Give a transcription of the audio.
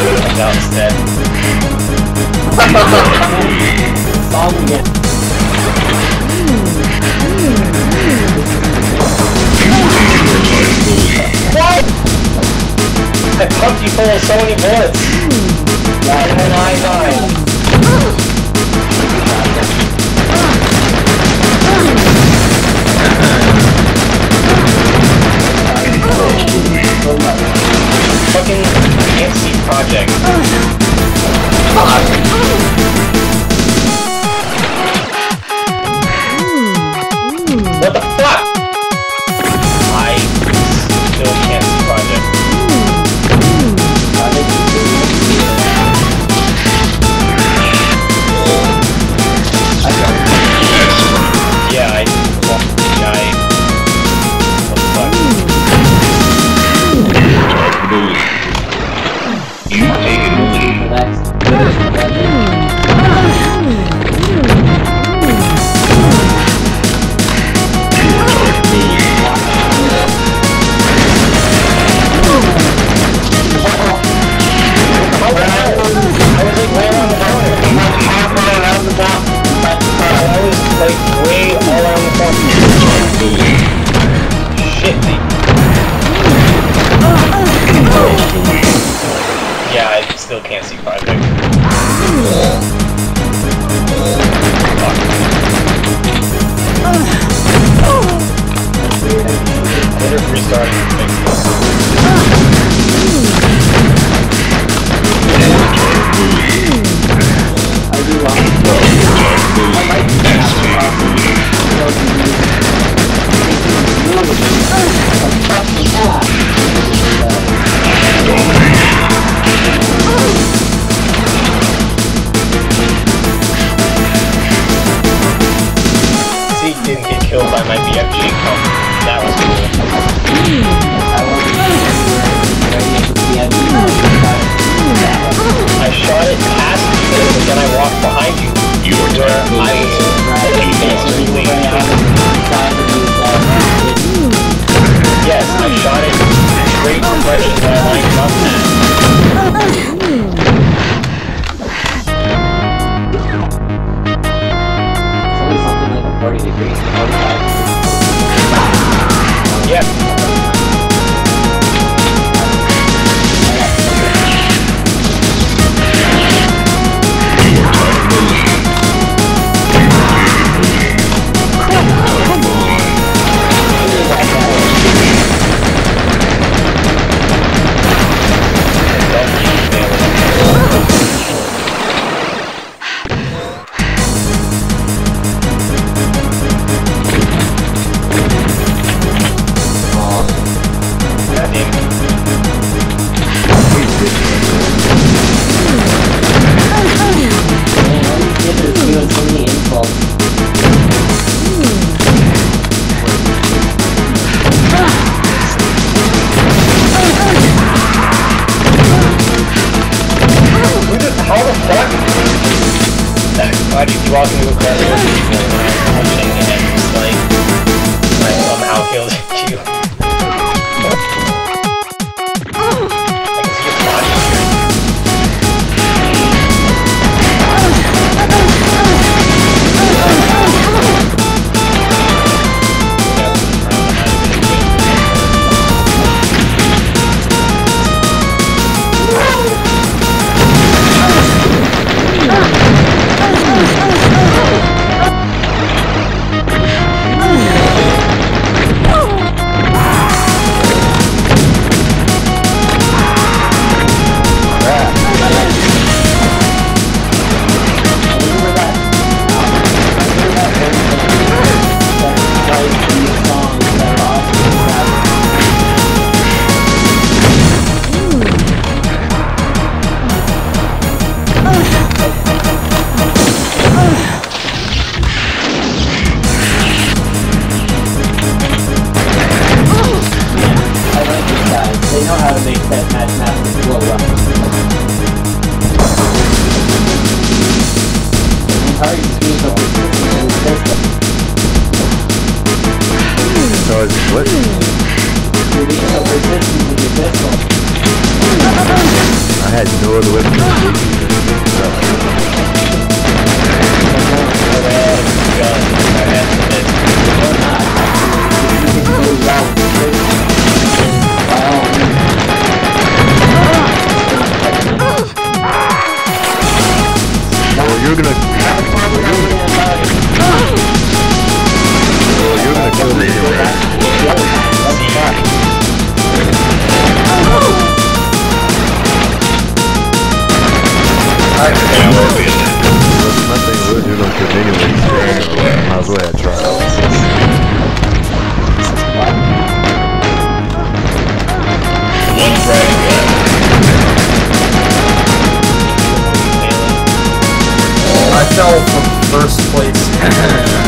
Now it's dead. Song again. What? I pumped you full of so many bullets. And then I died. Fucking can't see project. What the fuck? I still can't see project. Yeah, what the fuck? You've taken the lead. Yeah, I still can't see project. Better restart and fix this. Zeke didn't get killed by my BFG pump. That was cool. I shot it past you, but then I walked behind you. You were Yes, I shot it straight from where I lined up at. It's only something like a 40 degrees. 45. Yeah. Why did you walk into a crowd of people when I was punching and it's like I somehow killed you? I can see your body here. had no other way to escape. You're gonna kill me anyway. My thing was you're gonna kill me anyway. Might as well have tried. One frag gun. I fell from first place.